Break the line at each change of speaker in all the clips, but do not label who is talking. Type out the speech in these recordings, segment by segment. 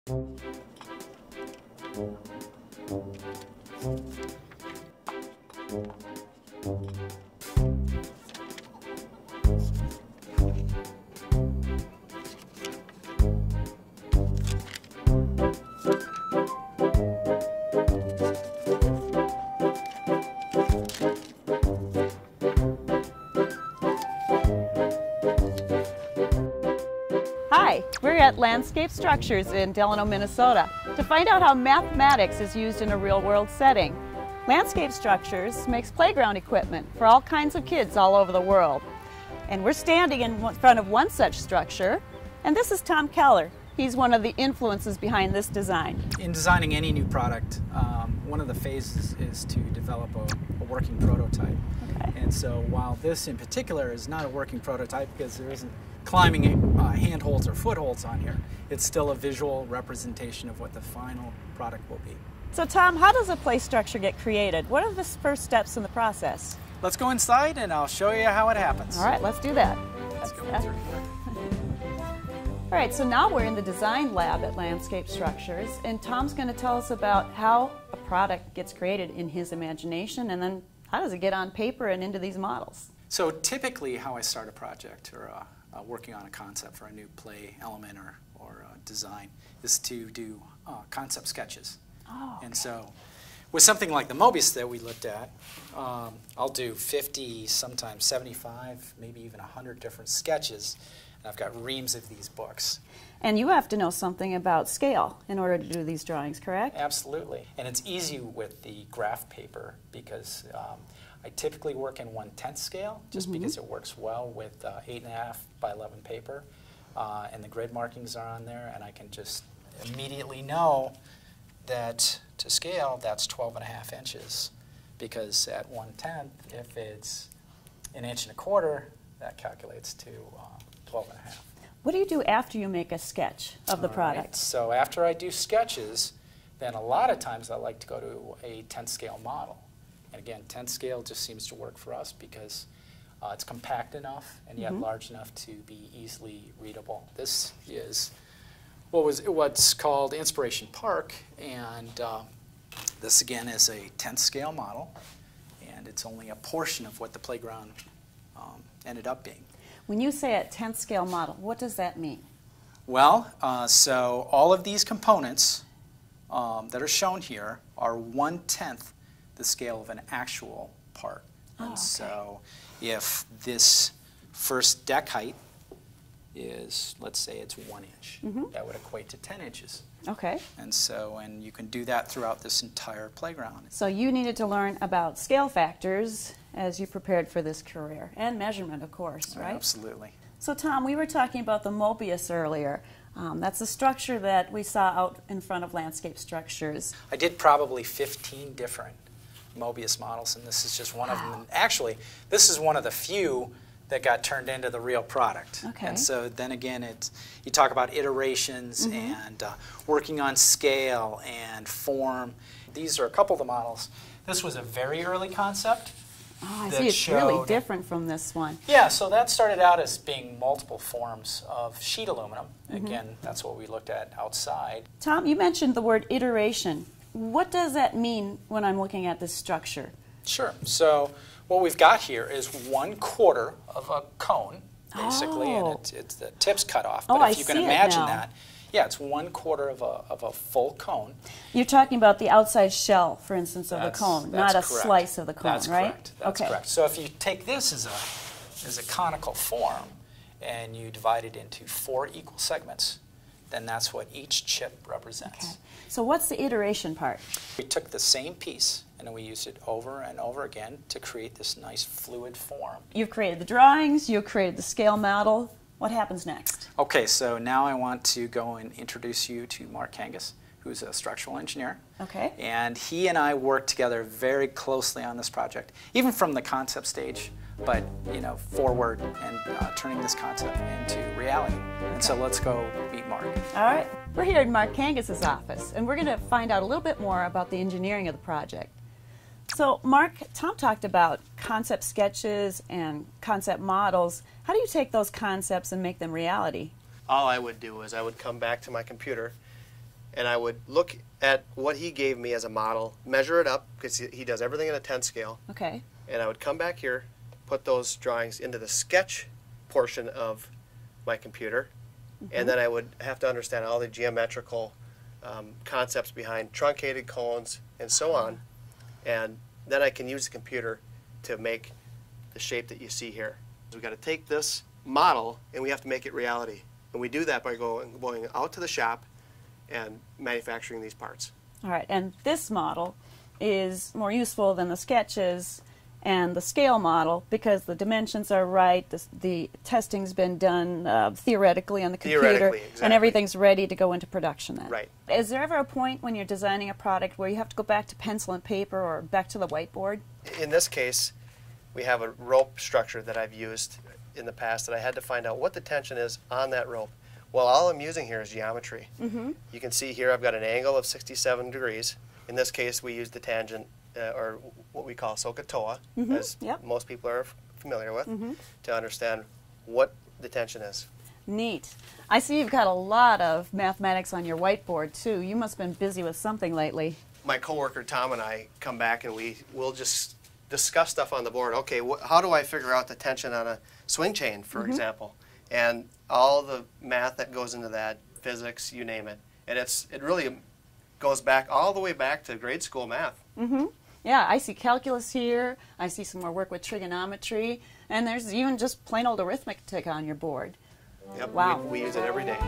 Hi, we're at Landscape Structures in Delano, Minnesota to find out how mathematics is used in a real-world setting. Landscape Structures makes playground equipment for all kinds of kids all over the world. And we're standing in front of one such structure, and this is Tom Keller. He's one of the influences behind this design.
In designing any new product, one of the phases is to develop a working prototype.
Okay.
And so while this in particular is not a working prototype because there isn't climbing handholds or footholds on here, it's still a visual representation of what the final product will be.
So Tom, how does a play structure get created? What are the first steps in the process?
Let's go inside and I'll show you how it happens.
All right, let's do that.
Let's go through here.
All right, so now we're in the design lab at Landscape Structures, and Tom's going to tell us about how a product gets created in his imagination, and then how does it get on paper and into these models?
So typically how I start a project or working on a concept for a new play element or design is to do concept sketches.
Oh, okay.
And so with something like the Mobius that we looked at, I'll do 50, sometimes 75, maybe even 100 different sketches. And I've got reams of these books.
And you have to know something about scale in order to do these drawings, correct?
Absolutely. And it's easy with the graph paper because I typically work in 1/10 scale just because it works well with 8.5 by 11 paper. And the grid markings are on there, and I can just immediately know that to scale, that's 12.5 inches. Because at 1/10, if it's 1 1/4 inches, that calculates to 12.5.
What do you do after you make a sketch of the product?
Right. So after I do sketches, then a lot of times I like to go to a 10th scale model. And again, 10th scale just seems to work for us because it's compact enough and yet large enough to be easily readable. This is what's called Inspiration Park, and this again is a 10th scale model, and it's only a portion of what the playground ended up being.
When you say a 10th scale model, what does that mean?
Well, so all of these components that are shown here are 1/10 the scale of an actual part.
Oh,
and
okay.
so if this first deck height is, let's say it's 1 inch, that would equate to 10 inches.
Okay.
And you can do that throughout this entire playground.
So you needed to learn about scale factors as you prepared for this career, and measurement, of course, right?
Absolutely.
So Tom, we were talking about the Mobius earlier. That's a structure that we saw out in front of Landscape Structures.
I did probably 15 different Mobius models, and this is just one of them. And actually, this is one of the few that got turned into the real product.
Okay.
And so then again, you talk about iterations and working on scale and form. These are a couple of the models. This was a very early concept.
Oh, I see. It's really different from this one.
Yeah, so that started out as being multiple forms of sheet aluminum. Again, that's what we looked at outside.
Tom, you mentioned the word iteration. What does that mean when I'm looking at this structure?
Sure. So what we've got here is 1/4 of a cone, basically, and it's the tip's cut off. But if you can imagine that, yeah, it's 1/4 of a full cone.
You're talking about the outside shell, for instance, of the cone, not a
correct.
slice of the cone,
That's
right?
Correct. That's correct. So if you take this as a conical form and you divide it into 4 equal segments, then that's what each chip represents.
Okay. So what's the iteration part?
We took the same piece and we used it over and over again to create this nice fluid form.
You've created the drawings, you've created the scale model. What happens next?
Okay, so now I want to go and introduce you to Mark Kangas, who's a structural engineer.
Okay.
And he and I worked together very closely on this project, even from the concept stage, but forward and turning this concept into reality. And so let's go meet Mark.
All right. We're here in Mark Kangas' office, and we're going to find out a little bit more about the engineering of the project. So, Mark, Tom talked about concept sketches and concept models. How do you take those concepts and make them reality?
All I would do is I would come back to my computer and I would look at what he gave me as a model, measure it up, because he does everything in a 10 scale.
Okay.
And I would come back here, put those drawings into the sketch portion of my computer, and then I would have to understand all the geometrical concepts behind truncated cones and so on. And then I can use the computer to make the shape that you see here. So we've got to take this model and we have to make it reality. And we do that by going out to the shop and manufacturing these parts.
All right, and this model is more useful than the sketches and the scale model because the dimensions are right, the testing's been done theoretically on the computer,
exactly.
and everything's ready to go into production then.
Right.
Is there ever a point when you're designing a product where you have to go back to pencil and paper or back to the whiteboard?
In this case, we have a rope structure that I've used in the past that I had to find out what the tension is on that rope. Well, all I'm using here is geometry. You can see here I've got an angle of 67 degrees. In this case, we use the tangent, or what we call SOHCAHTOA, as most people are familiar with, to understand what the tension is.
Neat. I see you've got a lot of mathematics on your whiteboard, too. You must have been busy with something lately.
My coworker Tom and I come back and we'll just discuss stuff on the board. Okay, how do I figure out the tension on a swing chain, for example? And all the math that goes into that, physics, you name it. And it really goes back all the way back to grade school math.
Yeah, I see calculus here, I see some more work with trigonometry, and there's even just plain old arithmetic on your board.
Yep,
wow.
We use it every day.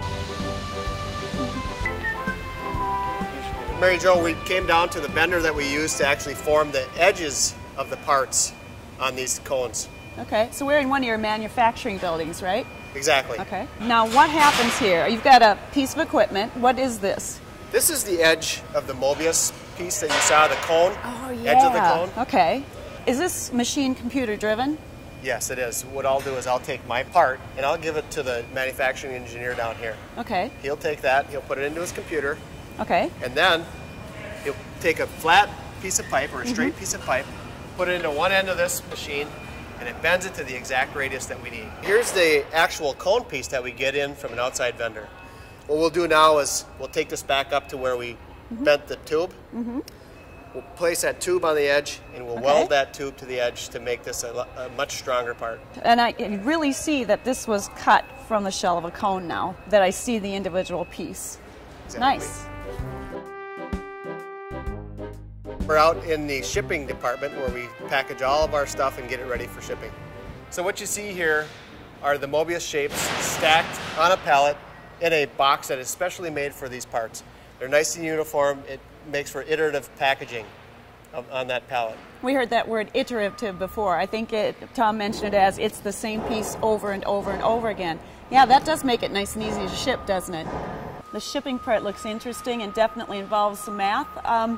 Mary Jo, we came down to the bender that we use to actually form the edges of the parts on these cones.
Okay, so we're in one of your manufacturing buildings, right?
Exactly.
Okay. Now what happens here? You've got a piece of equipment. What is this?
This is the edge of the Mobius piece that you saw, the cone.
Oh, yeah.
Edge of the cone.
Okay. Is this machine computer driven?
Yes, it is. What I'll do is I'll take my part and I'll give it to the manufacturing engineer down here.
Okay.
He'll take that, he'll put it into his computer,
Okay.
and then he'll take a flat piece of pipe or a straight piece of pipe, put it into one end of this machine, and it bends it to the exact radius that we need. Here's the actual cone piece that we get in from an outside vendor. What we'll do now is we'll take this back up to where we bent the tube. We'll place that tube on the edge and we'll weld that tube to the edge to make this a much stronger part.
And I really see that this was cut from the shell of a cone now, that I see the individual piece.
Exactly.
Nice.
We're out in the shipping department where we package all of our stuff and get it ready for shipping. So what you see here are the Mobius shapes stacked on a pallet in a box that is specially made for these parts. They're nice and uniform. It makes for iterative packaging on that pallet.
We heard that word iterative before. I think Tom mentioned it as it's the same piece over and over and over again. Yeah, that does make it nice and easy to ship, doesn't it? The shipping part looks interesting and definitely involves some math.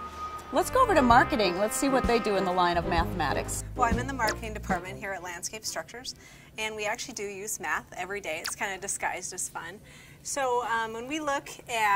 Let's go over to marketing. Let's see what they do in the line of mathematics.
Well, I'm in the marketing department here at Landscape Structures, and we actually do use math every day. It's kind of disguised as fun. So when we look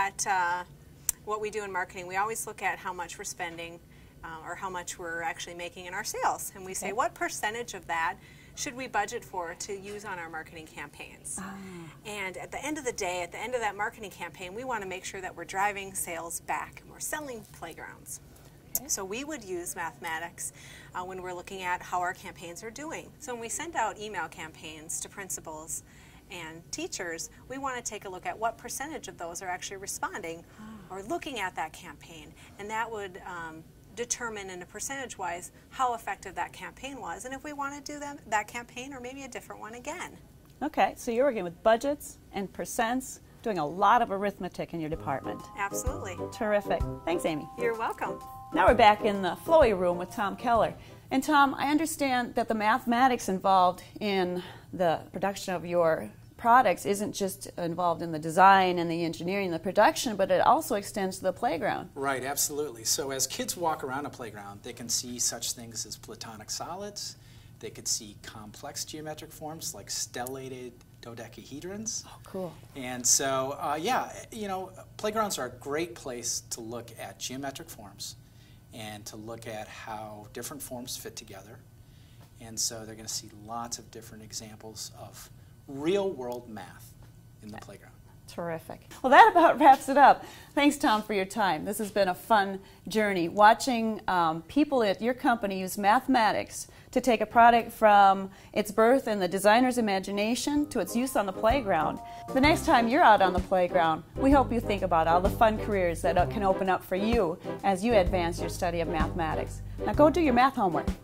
at what we do in marketing, we always look at how much we're spending or how much we're actually making in our sales. And we say, what percentage of that should we budget for to use on our marketing campaigns? And at the end of the day, at the end of that marketing campaign, we want to make sure that we're driving sales back and we're selling playgrounds. So we would use mathematics when we're looking at how our campaigns are doing. So when we send out email campaigns to principals and teachers, we want to take a look at what percentage of those are actually responding or looking at that campaign. And that would determine in a percentage-wise how effective that campaign was and if we want to do that campaign or maybe a different one again.
Okay, so you're working with budgets and percents, doing a lot of arithmetic in your department.
Absolutely.
Terrific. Thanks, Amy.
You're welcome.
Now we're back in the flowy room with Tom Keller. And Tom, I understand that the mathematics involved in the production of your products isn't just involved in the design and the engineering and the production, but it also extends to the playground.
Right, absolutely. So as kids walk around a playground, they can see such things as platonic solids. They could see complex geometric forms like stellated dodecahedrons.
Oh, cool.
And so, yeah, you know, playgrounds are a great place to look at geometric forms and to look at how different forms fit together. And so they're going to see lots of different examples of real-world math in the playground.
Terrific. Well, that about wraps it up. Thanks, Tom, for your time. This has been a fun journey, watching people at your company use mathematics to take a product from its birth in the designer's imagination to its use on the playground. The next time you're out on the playground, we hope you think about all the fun careers that can open up for you as you advance your study of mathematics. Now go do your math homework.